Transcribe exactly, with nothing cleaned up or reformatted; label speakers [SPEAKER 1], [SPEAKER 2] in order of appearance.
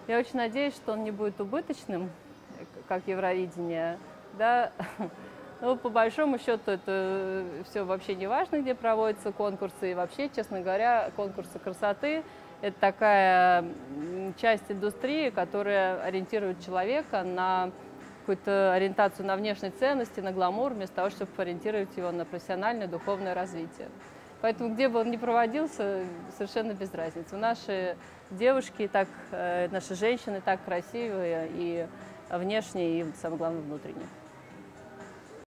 [SPEAKER 1] Я очень надеюсь, что он не будет убыточным, как Евровидение, да. Ну, по большому счету, это все вообще не важно, где проводятся конкурсы. И вообще, честно говоря, конкурсы красоты – это такая часть индустрии, которая ориентирует человека на какую-то ориентацию на внешние ценности, на гламур, вместо того, чтобы ориентировать его на профессиональное, духовное развитие. Поэтому, где бы он ни проводился, совершенно без разницы. Наши девушки, так, наши женщины так красивые и внешне, и, самое главное, внутренне.